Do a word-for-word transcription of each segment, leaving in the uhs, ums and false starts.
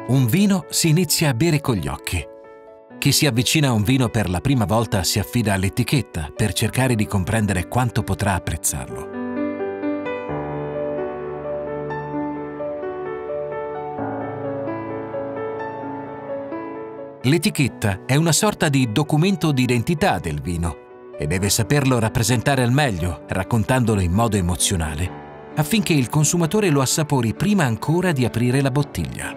Un vino si inizia a bere con gli occhi. Chi si avvicina a un vino per la prima volta si affida all'etichetta per cercare di comprendere quanto potrà apprezzarlo. L'etichetta è una sorta di documento di identità del vino e deve saperlo rappresentare al meglio, raccontandolo in modo emozionale, affinché il consumatore lo assapori prima ancora di aprire la bottiglia.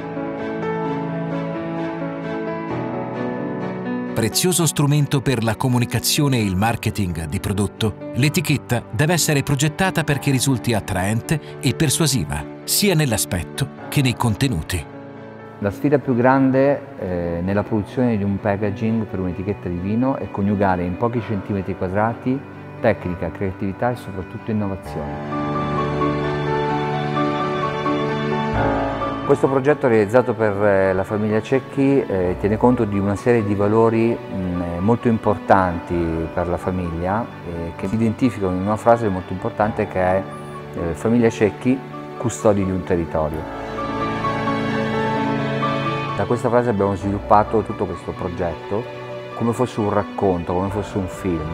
Prezioso strumento per la comunicazione e il marketing di prodotto, l'etichetta deve essere progettata perché risulti attraente e persuasiva, sia nell'aspetto che nei contenuti. La sfida più grande eh, nella produzione di un packaging per un'etichetta di vino è coniugare in pochi centimetri quadrati tecnica, creatività e soprattutto innovazione. Questo progetto realizzato per la famiglia Cecchi eh, tiene conto di una serie di valori mh, molto importanti per la famiglia eh, che si identificano in una frase molto importante che è eh, famiglia Cecchi, custodi di un territorio. Da questa frase abbiamo sviluppato tutto questo progetto come fosse un racconto, come fosse un film.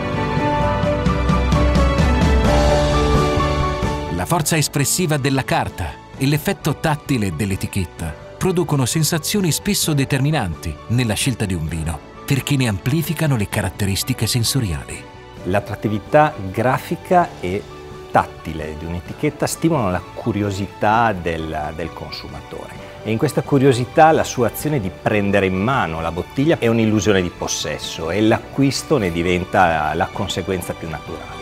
La forza espressiva della carta e l'effetto tattile dell'etichetta producono sensazioni spesso determinanti nella scelta di un vino, perché ne amplificano le caratteristiche sensoriali. L'attrattività grafica e tattile di un'etichetta stimolano la curiosità del, del consumatore e in questa curiosità la sua azione di prendere in mano la bottiglia è un'illusione di possesso e l'acquisto ne diventa la conseguenza più naturale.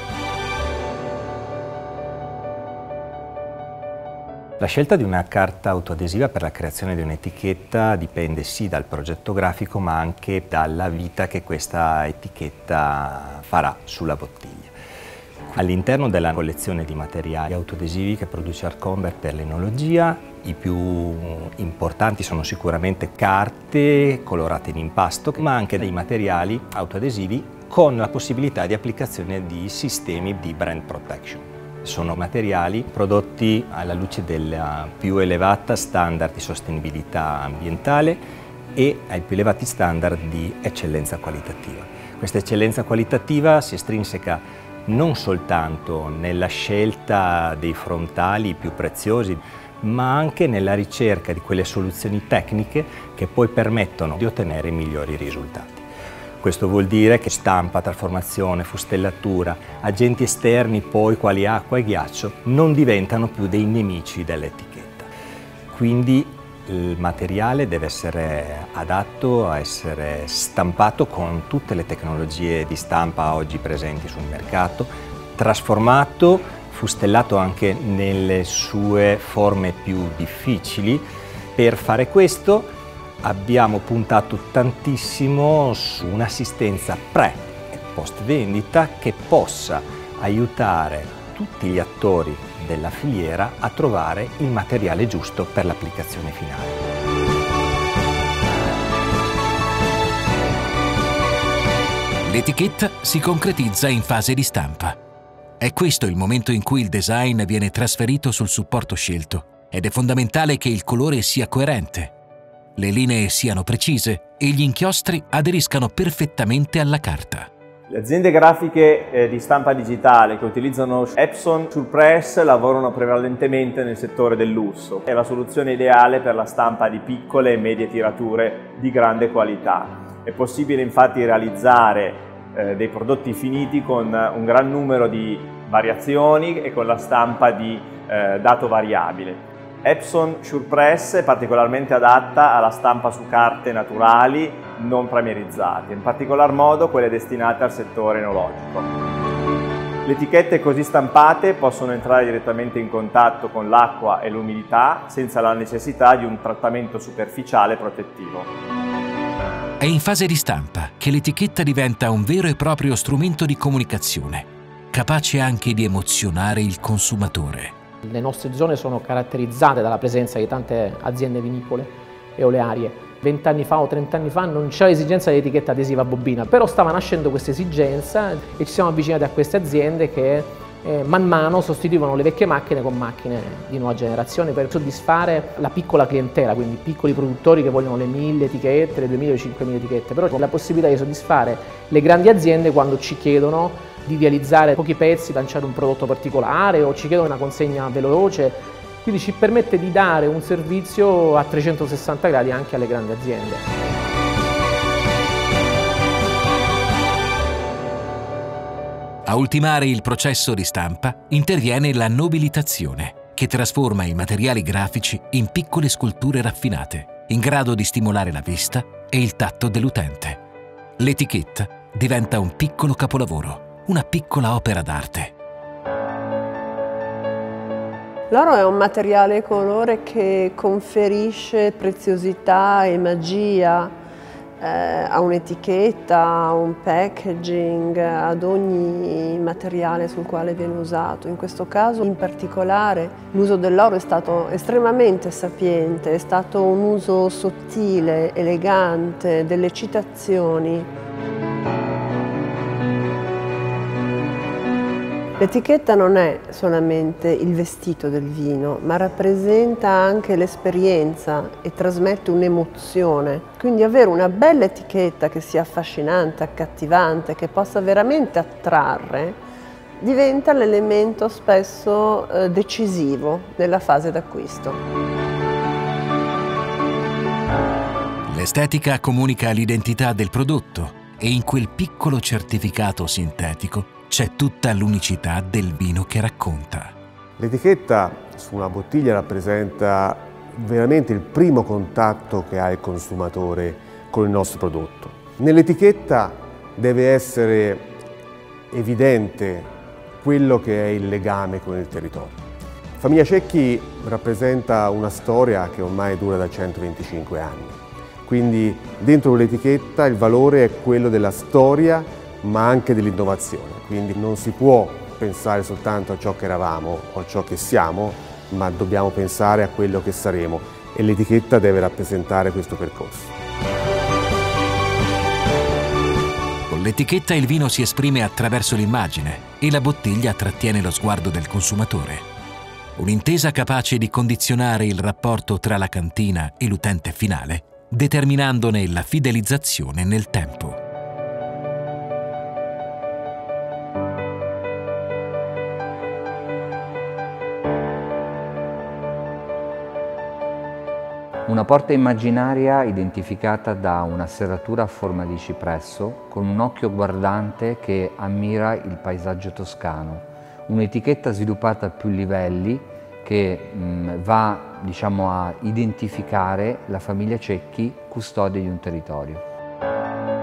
La scelta di una carta autoadesiva per la creazione di un'etichetta dipende sì dal progetto grafico ma anche dalla vita che questa etichetta farà sulla bottiglia. All'interno della collezione di materiali autoadesivi che produce Arcomber per l'enologia, i più importanti sono sicuramente carte colorate in impasto, ma anche dei materiali autoadesivi con la possibilità di applicazione di sistemi di brand protection. Sono materiali prodotti alla luce della più elevata standard di sostenibilità ambientale e ai più elevati standard di eccellenza qualitativa. Questa eccellenza qualitativa si estrinseca non soltanto nella scelta dei frontali più preziosi, ma anche nella ricerca di quelle soluzioni tecniche che poi permettono di ottenere migliori risultati. Questo vuol dire che stampa, trasformazione, fustellatura, agenti esterni poi quali acqua e ghiaccio non diventano più dei nemici dell'etichetta. Quindi il materiale deve essere adatto a essere stampato con tutte le tecnologie di stampa oggi presenti sul mercato, trasformato, fustellato anche nelle sue forme più difficili. Per fare questo abbiamo puntato tantissimo su un'assistenza pre e post vendita che possa aiutare tutti gli attori della filiera a trovare il materiale giusto per l'applicazione finale. L'etichetta si concretizza in fase di stampa. È questo il momento in cui il design viene trasferito sul supporto scelto ed è fondamentale che il colore sia coerente, le linee siano precise e gli inchiostri aderiscano perfettamente alla carta. Le aziende grafiche eh, di stampa digitale che utilizzano Epson Surpress lavorano prevalentemente nel settore del lusso. È la soluzione ideale per la stampa di piccole e medie tirature di grande qualità. È possibile infatti realizzare eh, dei prodotti finiti con un gran numero di variazioni e con la stampa di eh, dato variabile. Epson Surpress è particolarmente adatta alla stampa su carte naturali non primerizzate, in particolar modo quelle destinate al settore enologico. Le etichette così stampate possono entrare direttamente in contatto con l'acqua e l'umidità senza la necessità di un trattamento superficiale protettivo. È in fase di stampa che l'etichetta diventa un vero e proprio strumento di comunicazione, capace anche di emozionare il consumatore. Le nostre zone sono caratterizzate dalla presenza di tante aziende vinicole e olearie. Vent'anni fa o trent'anni fa non c'era l'esigenza dell'etichetta adesiva a bobina, però stava nascendo questa esigenza e ci siamo avvicinati a queste aziende che eh, man mano sostituivano le vecchie macchine con macchine di nuova generazione per soddisfare la piccola clientela, quindi piccoli produttori che vogliono le mille etichette, le duemila, le cinquemila etichette, però con la possibilità di soddisfare le grandi aziende quando ci chiedono di realizzare pochi pezzi, lanciare un prodotto particolare o ci chiedono una consegna veloce, quindi ci permette di dare un servizio a trecentosessanta gradi anche alle grandi aziende. A ultimare il processo di stampa interviene la nobilitazione, che trasforma i materiali grafici in piccole sculture raffinate, in grado di stimolare la vista e il tatto dell'utente. L'etichetta diventa un piccolo capolavoro, una piccola opera d'arte. L'oro è un materiale colore che conferisce preziosità e magia eh, a un'etichetta, a un packaging, ad ogni materiale sul quale viene usato. In questo caso in particolare l'uso dell'oro è stato estremamente sapiente, è stato un uso sottile, elegante, delle citazioni. L'etichetta non è solamente il vestito del vino, ma rappresenta anche l'esperienza e trasmette un'emozione. Quindi avere una bella etichetta che sia affascinante, accattivante, che possa veramente attrarre, diventa l'elemento spesso eh, decisivo nella fase d'acquisto. L'estetica comunica l'identità del prodotto e in quel piccolo certificato sintetico c'è tutta l'unicità del vino che racconta. L'etichetta su una bottiglia rappresenta veramente il primo contatto che ha il consumatore con il nostro prodotto. Nell'etichetta deve essere evidente quello che è il legame con il territorio. Famiglia Cecchi rappresenta una storia che ormai dura da centoventicinque anni, quindi dentro l'etichetta il valore è quello della storia ma anche dell'innovazione, quindi non si può pensare soltanto a ciò che eravamo o a ciò che siamo, ma dobbiamo pensare a quello che saremo e l'etichetta deve rappresentare questo percorso. Con l'etichetta il vino si esprime attraverso l'immagine e la bottiglia trattiene lo sguardo del consumatore. Un'intesa capace di condizionare il rapporto tra la cantina e l'utente finale, determinandone la fidelizzazione nel tempo. Una porta immaginaria identificata da una serratura a forma di cipresso con un occhio guardante che ammira il paesaggio toscano. Un'etichetta sviluppata a più livelli che mh, va, diciamo, a identificare la famiglia Cecchi, custode di un territorio.